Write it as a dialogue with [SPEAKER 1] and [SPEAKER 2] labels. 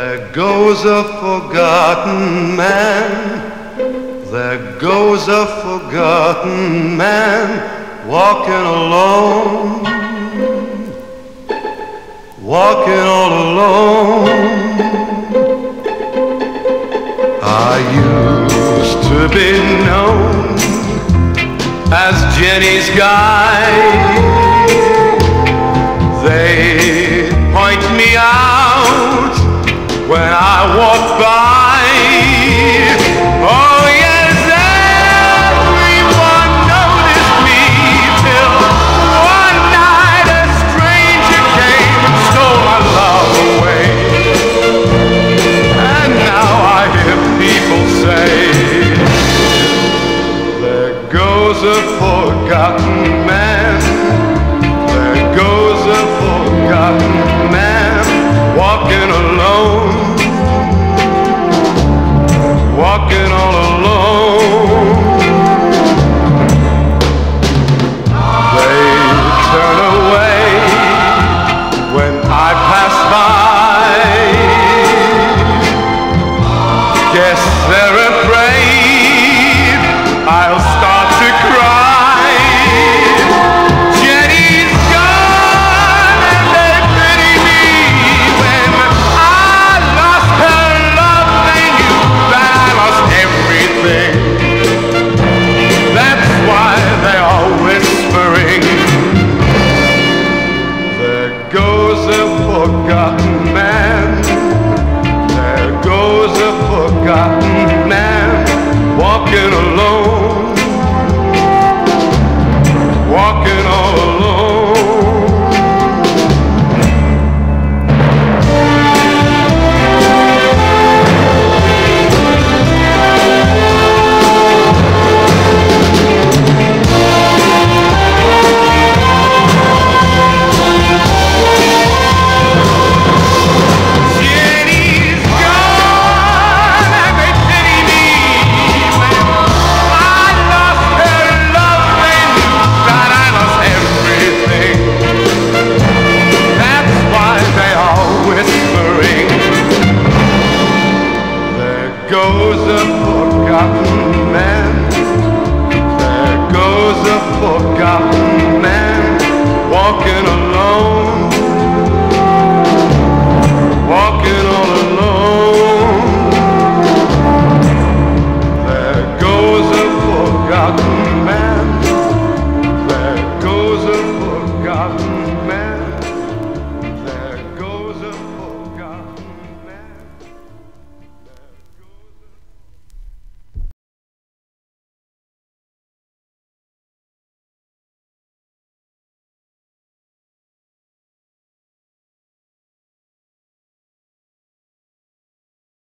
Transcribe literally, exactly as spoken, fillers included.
[SPEAKER 1] There goes a forgotten man, there goes a forgotten man, walking alone, walking all alone. I used to be known as Jenny's guide. They point me out when I walk by. Oh yes, everyone noticed me till one night a stranger came and stole my love away. And now I hear people say, there goes a forgotten man, there goes a forgotten man, walking alone, walking all alone. They turn away when I pass by. Guess they're afraid I'll start to cry. Jenny's gone and they pity me. When I lost her love, they knew that I lost everything. That's why they are whispering, there goes a forgotten man.